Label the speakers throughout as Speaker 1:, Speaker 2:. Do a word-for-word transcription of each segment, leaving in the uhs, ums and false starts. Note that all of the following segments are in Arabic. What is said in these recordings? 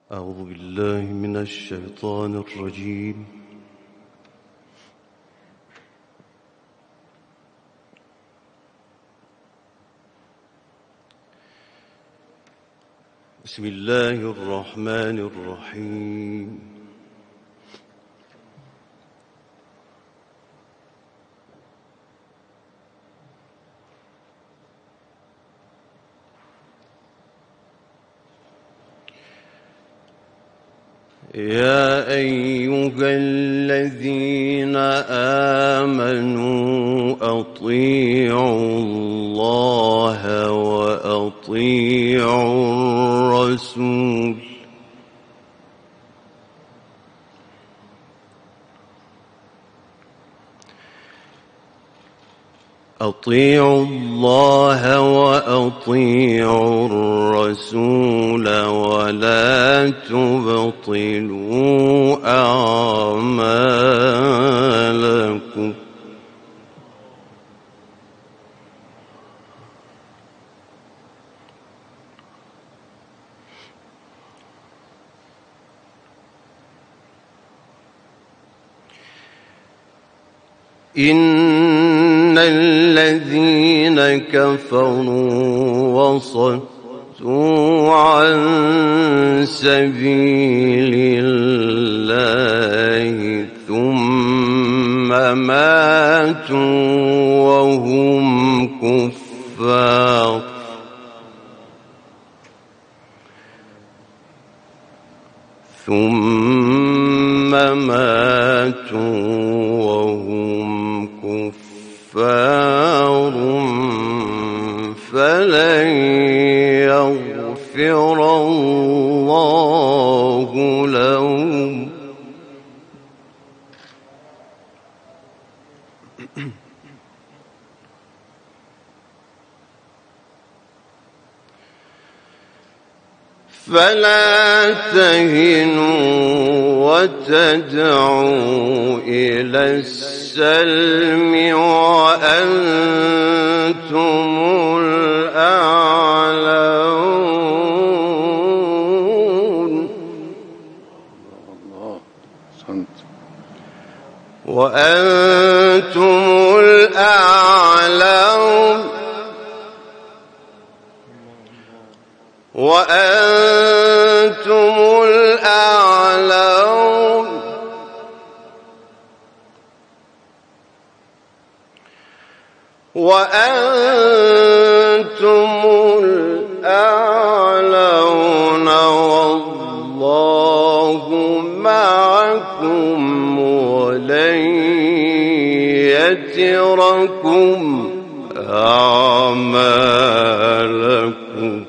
Speaker 1: أعوذ بالله من الشيطان الرجيم. بسم الله الرحمن الرحيم. يا أيها الذين آمنوا أطيعوا الله وأطيعوا الرسول أطيعوا الله وأطيعوا الرسول ولا تبطلوا أعمالكم. إن الذين كفروا وصدوا عن سبيل الله ثم ماتوا وهم كفار ثم ماتوا وهم كفار فلن يغفر الله لهم. فلا تهنوا وتدعوا إلى السلم وأنتم الأعلون وأنتم الأعلون وأنتم الأعلون وأنتم الأعلون والله معكم ولن يتركم أعمالكم.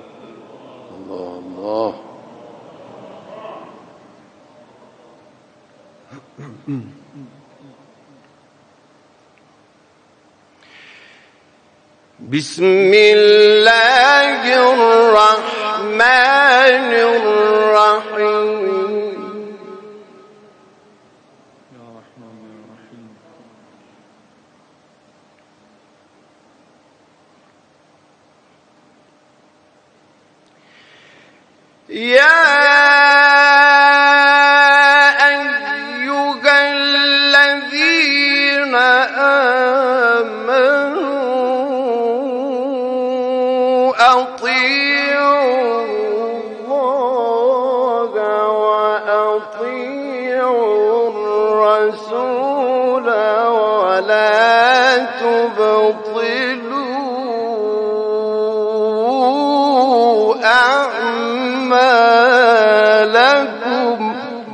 Speaker 1: بسم الله الرحمن الرحيم. يا أيها الذين آمنوا أطيعوا الله وأطيعوا الرسول ولا تبطلوا أعمالكم.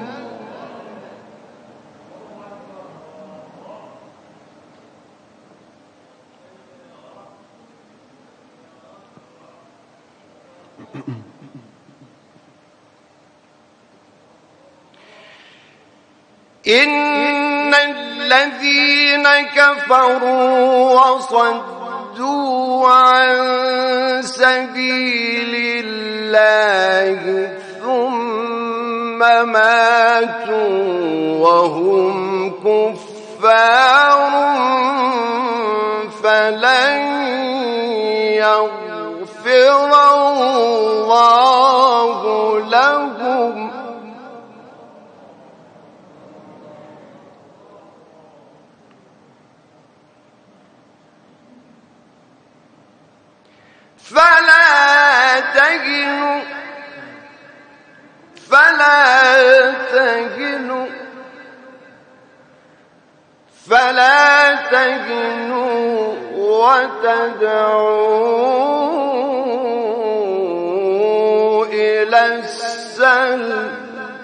Speaker 1: إن الذين كفروا وصدوا عن سبيل الله ثم ماتوا وهم كفار فلن يغفر الله لهم
Speaker 2: تهنوا فلا تهنوا فلا تهنوا وتدعوا إلى السلم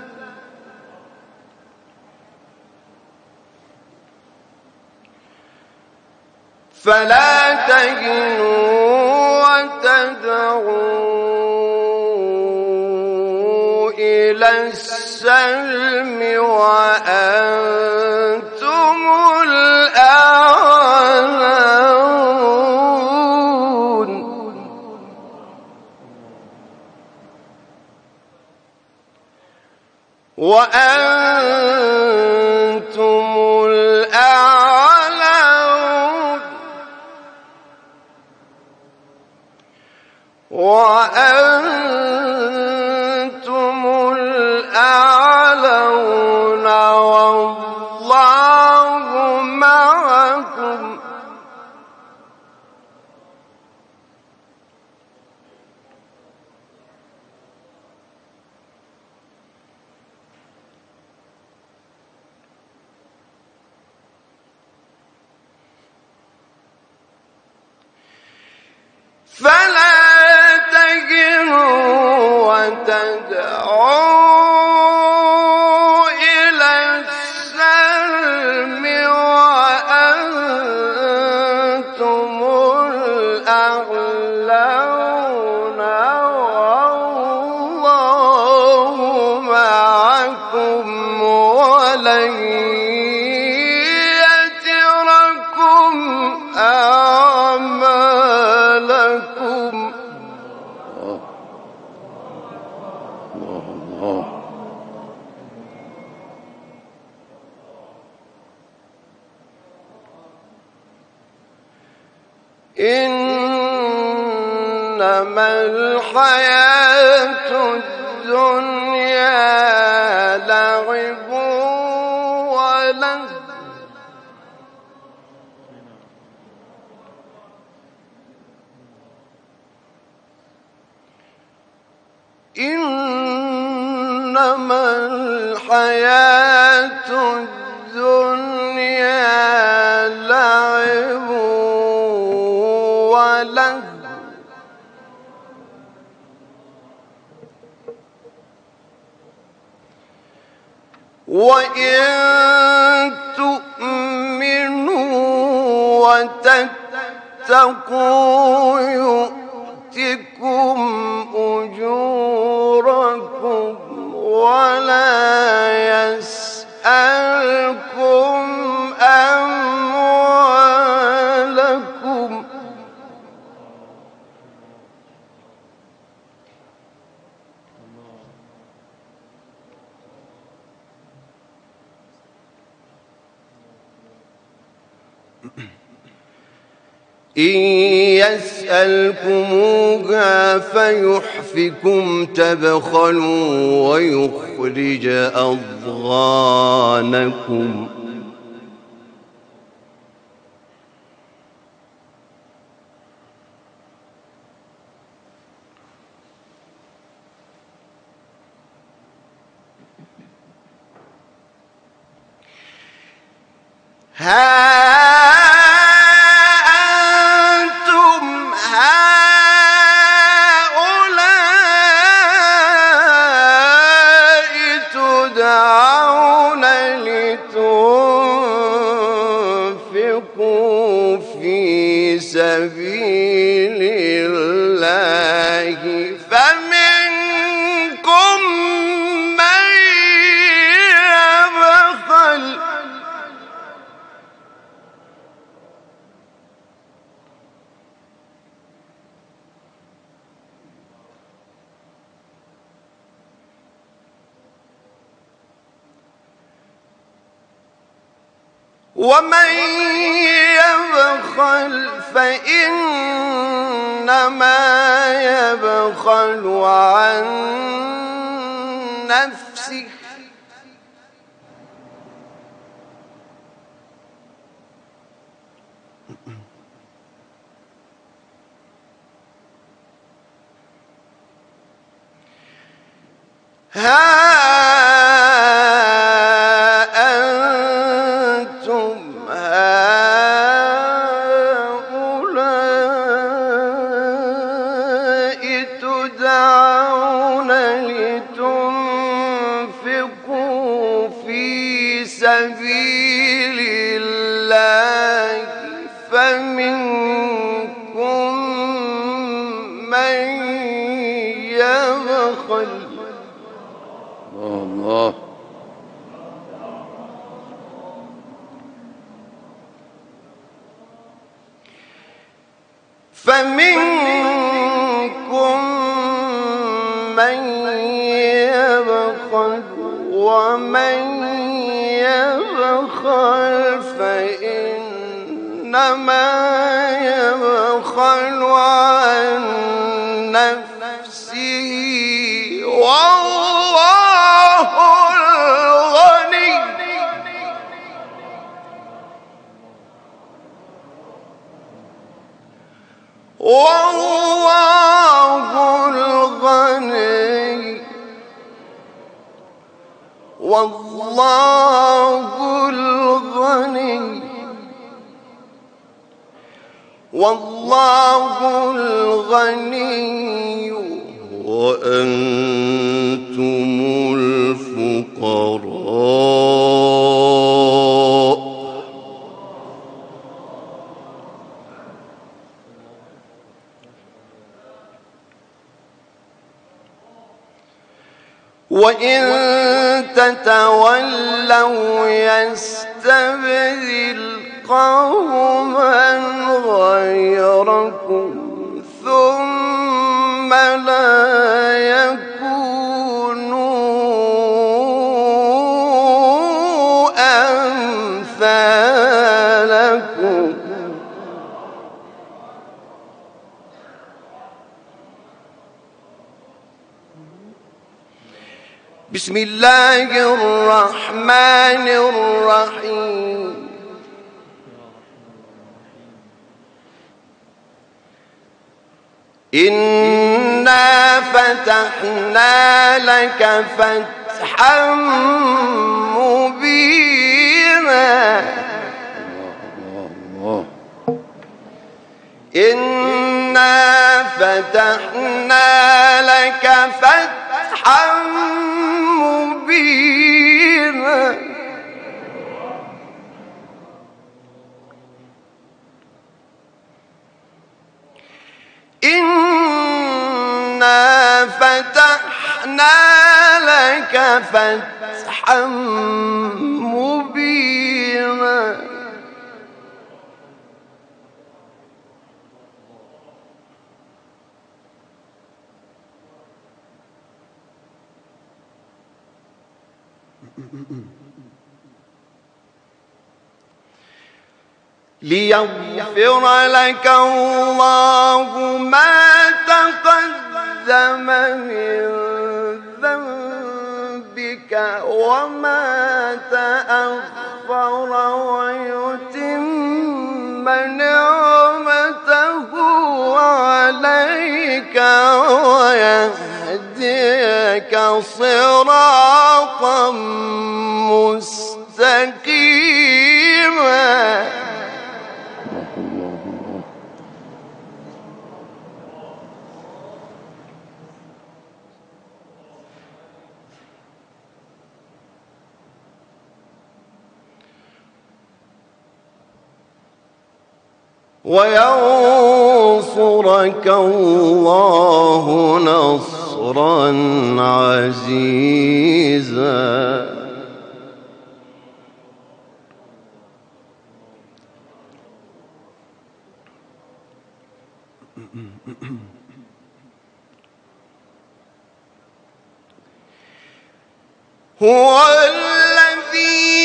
Speaker 2: فلا تهنوا وتدعوا إلى السلم وأنتم الأعلون وأنتم الأعلون وأنتم الأعلون والله معكم فلا وتدعوا إلى السلم وأنتم الأعلون والله معكم ولن يتركم أعمالكم إنما الحياة الدنيا لعب ولهو إنما الحياة الدنيا لعب ولهو وإن تؤمنوا وتتقوا يؤتكم أجوركم ولا يسألكم أموالكم إن يسألكموها فيحفكم تبخلوا ويخرج أضغانكم أنتم هؤلاء تدعون لتنفقوا في سبيل الله فمنكم من يبخل ومن يبخل فإنما يبخل عن نفسه ها أنتم هؤلاء تدعون لتنفقوا في سبيل الله فمنكم من يبخل
Speaker 3: الله
Speaker 2: فمنكم من يبخل ومن يبخل فإنما يبخل عن نفسه والله الغني والله الغني والله الغني والله الغني
Speaker 1: وأنتم الفقراء
Speaker 2: وإن تتولوا يستبدل قوما غيركم ثم لا يكونوا أمثالكم بسم الله الرحمن الرحيم إنا فتحنا لك فتحا مبينا إنا فتحنا لك فتحا مبينا إنا فتحنا لك فتحا مبينا ليغفر لك الله ما تقدم من ذنبك وما تأخر ويتم نعمته عليك ويهديك صراطا مستقيما وينصرك الله نصرا عزيزا هو الذي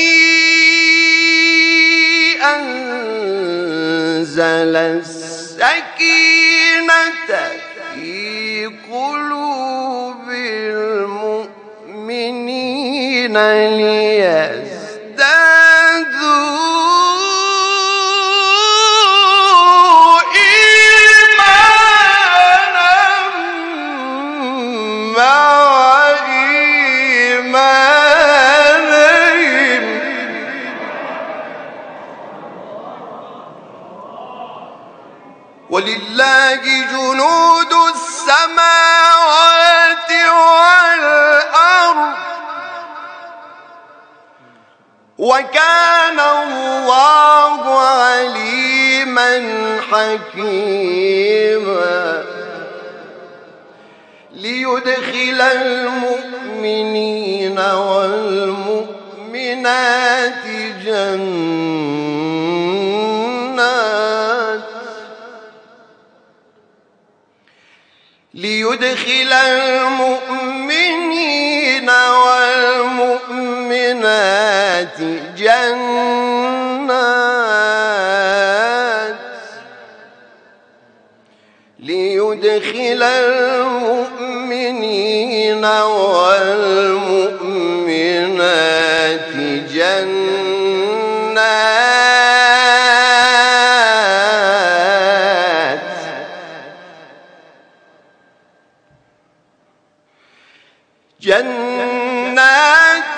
Speaker 2: أنزل السكينة في قلوب المؤمنين ليزدادوا إيمانا مع إيمانهم السماوات والأرض وكان الله عليما حكيما ليدخل المؤمنين والمؤمنات جنات ليدخل المؤمنين والمؤمنات جنات ليدخل المؤمنين والمؤمنات جنات جنات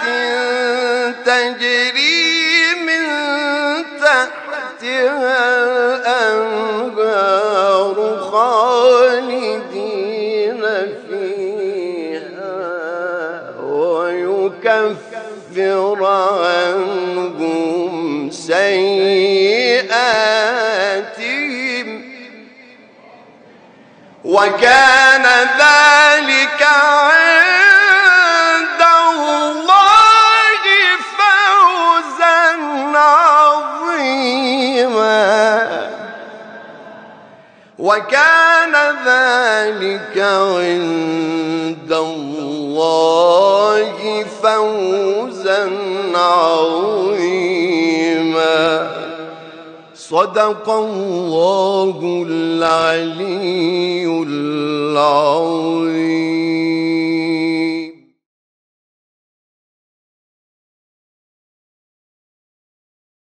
Speaker 2: تجري من تحتها الأنهار خالدين فيها ويكفر عنهم سيئاتهم وكان ذلك عند الله فوزا عظيما وكان ذلك عند الله فوزا عظيما صدق الله العلي العظيم.